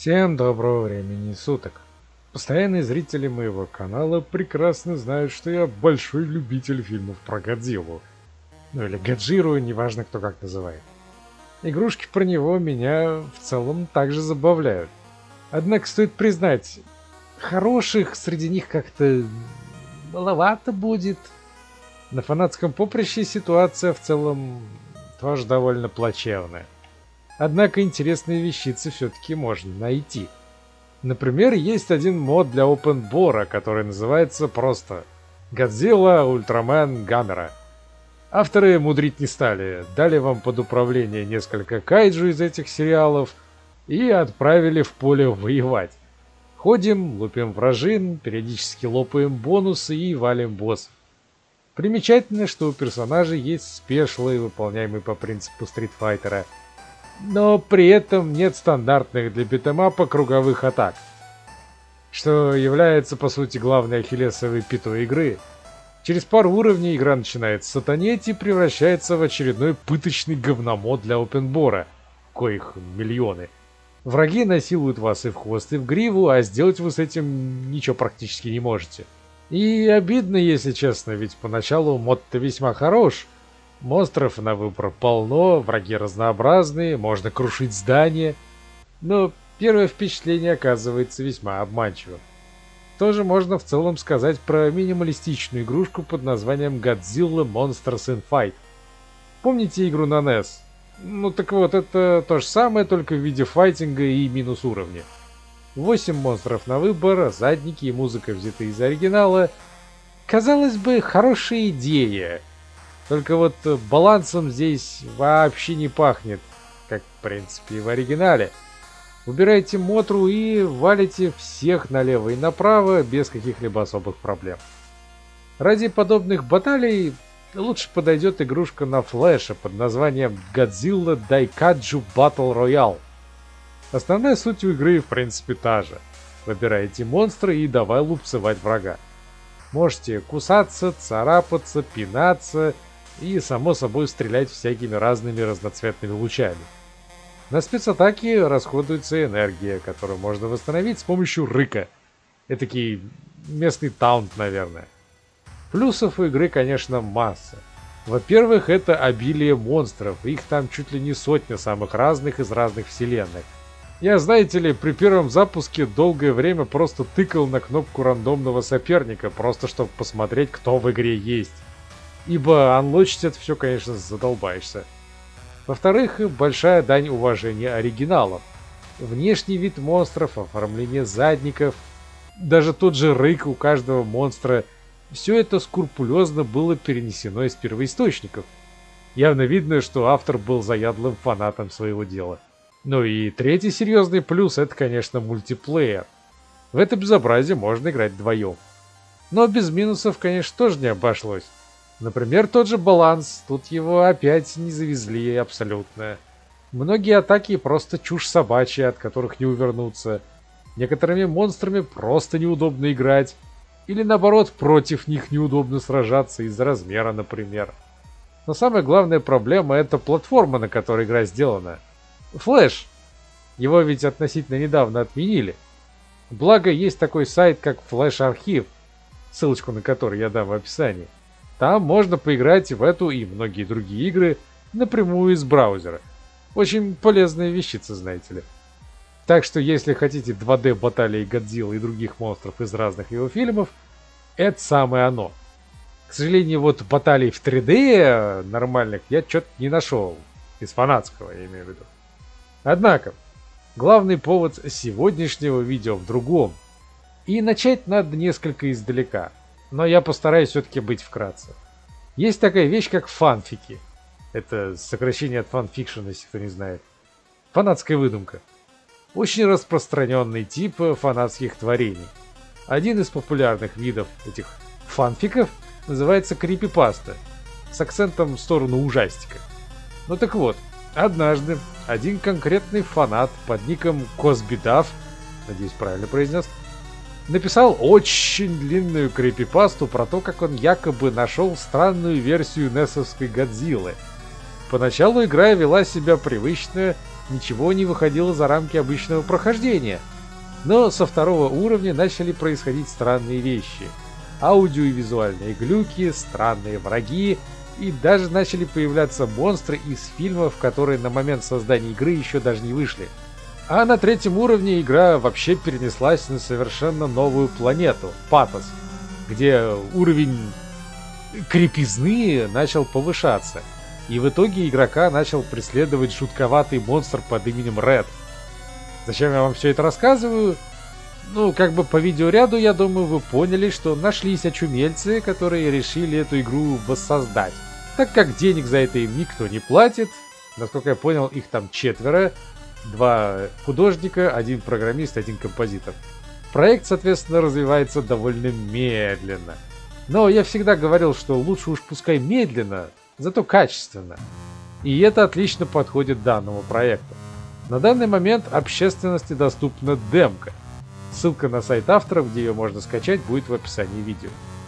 Всем доброго времени суток. Постоянные зрители моего канала прекрасно знают, что я большой любитель фильмов про Годзиллу. Ну или Годжиру, неважно кто как называет. Игрушки про него меня в целом также забавляют. Однако стоит признать, хороших среди них как-то маловато будет. На фанатском поприще ситуация в целом тоже довольно плачевная. Однако интересные вещицы все-таки можно найти. Например, есть один мод для OpenBore, который называется просто Godzilla Ultraman Gamera. Авторы мудрить не стали, дали вам под управление несколько кайджу из этих сериалов и отправили в поле воевать. Ходим, лупим вражин, периодически лопаем бонусы и валим боссов. Примечательно, что у персонажей есть спешлы, выполняемые по принципу стритфайтера, но при этом нет стандартных для битэмапа круговых атак, что является по сути главной ахиллесовой пятой игры. Через пару уровней игра начинает сатанеть и превращается в очередной пыточный говномод для OpenBore, коих миллионы. Враги насилуют вас и в хвост, и в гриву, а сделать вы с этим ничего практически не можете. И обидно, если честно, ведь поначалу мод-то весьма хорош. Монстров на выбор полно, враги разнообразные, можно крушить здания. Но первое впечатление оказывается весьма обманчивым. Тоже можно в целом сказать про минималистичную игрушку под названием Godzilla Monsters in Fight. Помните игру на NES? Ну так вот, это то же самое, только в виде файтинга и минус уровня. 8 монстров на выбор, задники и музыка взяты из оригинала. Казалось бы, хорошая идея. Только вот балансом здесь вообще не пахнет, как в принципе и в оригинале. Выбираете мотру и валите всех налево и направо без каких-либо особых проблем. Ради подобных баталий лучше подойдет игрушка на флеше под названием Godzilla Daikaiju Battle Royale. Основная суть у игры в принципе та же. Выбираете монстра и давай лупцевать врага. Можете кусаться, царапаться, пинаться и, само собой, стрелять всякими разными разноцветными лучами. На спецатаки расходуется энергия, которую можно восстановить с помощью рыка. Этакий местный таунт, наверное. Плюсов у игры, конечно, масса. Во-первых, это обилие монстров, их там чуть ли не сотня самых разных из разных вселенных. Я, знаете ли, при первом запуске долгое время просто тыкал на кнопку рандомного соперника, просто чтобы посмотреть, кто в игре есть. Ибо анлочить это все, конечно, задолбаешься. Во-вторых, большая дань уважения оригиналам. Внешний вид монстров, оформление задников, даже тот же рык у каждого монстра, все это скрупулезно было перенесено из первоисточников. Явно видно, что автор был заядлым фанатом своего дела. Ну и третий серьезный плюс — это, конечно, мультиплеер. В это безобразие можно играть вдвоем. Но без минусов, конечно, тоже не обошлось. Например, тот же баланс, тут его опять не завезли абсолютно. Многие атаки просто чушь собачья, от которых не увернуться. Некоторыми монстрами просто неудобно играть. Или наоборот, против них неудобно сражаться из-за размера, например. Но самая главная проблема — это платформа, на которой игра сделана. Флэш. Его ведь относительно недавно отменили. Благо, есть такой сайт, как Flash Archive, ссылочку на который я дам в описании. Там можно поиграть в эту и многие другие игры напрямую из браузера. Очень полезная вещица, знаете ли. Так что, если хотите 2D баталии Годзиллы и других монстров из разных его фильмов, это самое оно. К сожалению, вот баталий в 3D нормальных я что-то не нашел. Из фанатского, я имею в виду. Однако, главный повод сегодняшнего видео в другом. И начать надо несколько издалека. Но я постараюсь все-таки быть вкратце. Есть такая вещь, как фанфики. Это сокращение от фанфикшн, если кто не знает. Фанатская выдумка. Очень распространенный тип фанатских творений. Один из популярных видов этих фанфиков называется крипипаста. С акцентом в сторону ужастика. Ну так вот, однажды один конкретный фанат под ником Косбидав, надеюсь, правильно произнес, написал очень длинную крипипасту про то, как он якобы нашел странную версию несовской Годзиллы. Поначалу игра вела себя привычно, ничего не выходило за рамки обычного прохождения. Но со второго уровня начали происходить странные вещи. Аудио и визуальные глюки, странные враги, и даже начали появляться монстры из фильмов, которые на момент создания игры еще даже не вышли. А на третьем уровне игра вообще перенеслась на совершенно новую планету, Патос, где уровень крепизны начал повышаться. И в итоге игрока начал преследовать жутковатый монстр под именем Ред. Зачем я вам все это рассказываю? Ну, как бы по видеоряду, я думаю, вы поняли, что нашлись очумельцы, которые решили эту игру воссоздать. Так как денег за это им никто не платит, насколько я понял, их там 4, 2 художника, 1 программист, 1 композитор. Проект, соответственно, развивается довольно медленно. Но я всегда говорил, что лучше уж пускай медленно, зато качественно. И это отлично подходит данному проекту. На данный момент общественности доступна демка. Ссылка на сайт авторов, где ее можно скачать, будет в описании видео.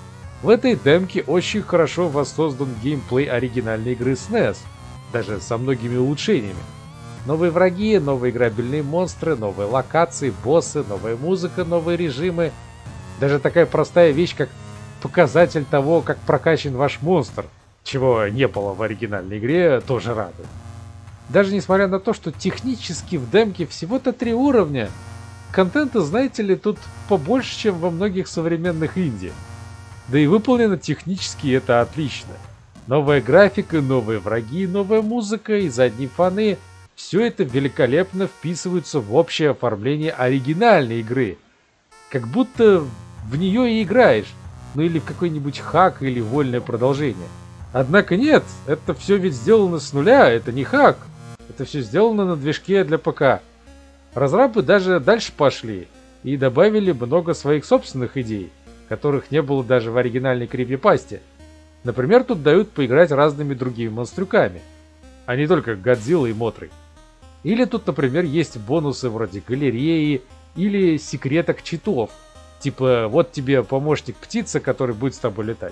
В этой демке очень хорошо воссоздан геймплей оригинальной игры SNES, даже со многими улучшениями. Новые враги, новые играбельные монстры, новые локации, боссы, новая музыка, новые режимы. Даже такая простая вещь, как показатель того, как прокачан ваш монстр, чего не было в оригинальной игре, тоже радует. Даже несмотря на то, что технически в демке всего-то 3 уровня, контента, знаете ли, тут побольше, чем во многих современных инди. Да и выполнено технически это отлично. Новая графика, новые враги, новая музыка и задние фоны — все это великолепно вписывается в общее оформление оригинальной игры. Как будто в нее и играешь, ну или в какой-нибудь хак или вольное продолжение. Однако нет, это все ведь сделано с нуля, это не хак. Это все сделано на движке для ПК. Разрабы даже дальше пошли и добавили много своих собственных идей, которых не было даже в оригинальной крипипасте. Например, тут дают поиграть разными другими монстрюками, а не только Годзиллой и Мотрой. Или тут, например, есть бонусы вроде галереи или секреток читов. Типа, вот тебе помощник птица, который будет с тобой летать.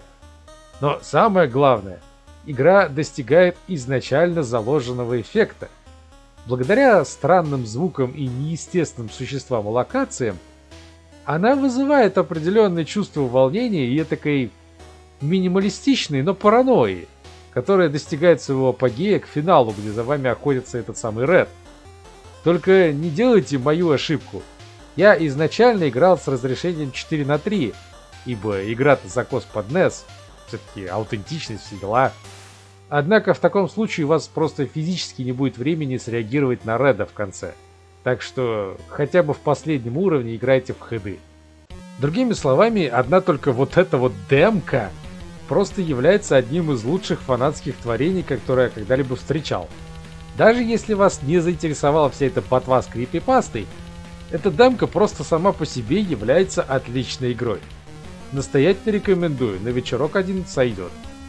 Но самое главное, игра достигает изначально заложенного эффекта. Благодаря странным звукам и неестественным существам и локациям, она вызывает определенное чувство волнения и этакой минималистичной, но паранойи, которая достигает своего апогея к финалу, где за вами охотится этот самый Ред. Только не делайте мою ошибку. Я изначально играл с разрешением 4:3, ибо игра-то закос под NES, все-таки аутентичность, все дела. Однако в таком случае у вас просто физически не будет времени среагировать на Реда в конце. Так что хотя бы в последнем уровне играйте в хеды. Другими словами, одна только вот эта вот демка просто является одним из лучших фанатских творений, которые я когда-либо встречал. Даже если вас не заинтересовала вся эта ботва с крипипастой, эта демка просто сама по себе является отличной игрой. Настоятельно рекомендую, на вечерок один сойдет.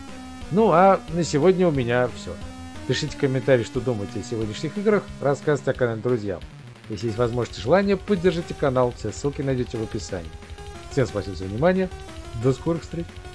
Ну а на сегодня у меня все. Пишите комментарии, что думаете о сегодняшних играх, рассказывайте о канале друзьям. Если есть возможность и желание, поддержите канал, все ссылки найдете в описании. Всем спасибо за внимание, до скорых встреч!